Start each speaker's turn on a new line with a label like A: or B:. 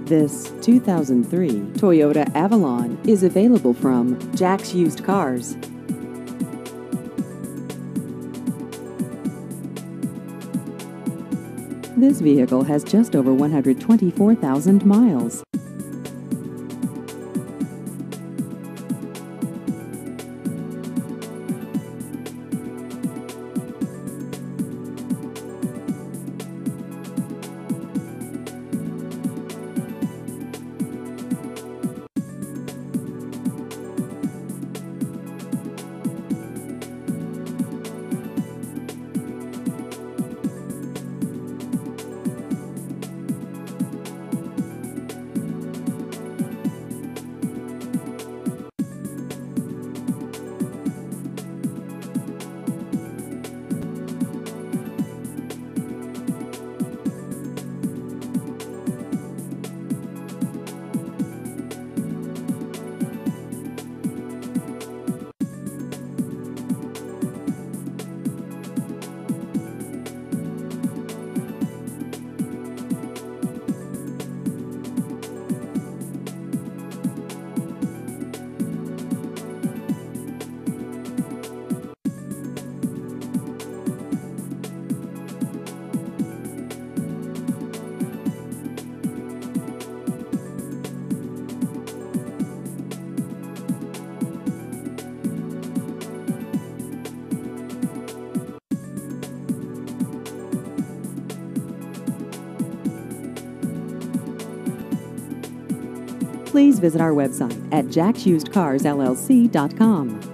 A: This 2003 Toyota Avalon is available from Jack's Used Cars. This vehicle has just over 124,000 miles. Please visit our website at jacksusedcarsllc.com.